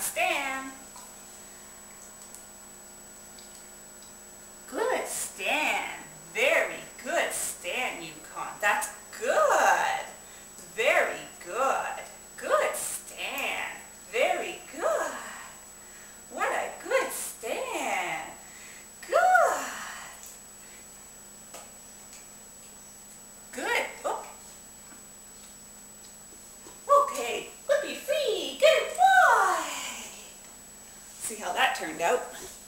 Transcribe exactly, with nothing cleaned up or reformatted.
stand. Good stand. Very good stand, Yukon. That's good. Very good. Good stand. Very good. What a good stand. Good. Good. Oh. Okay. Flippy free. Good boy. See how that turned out.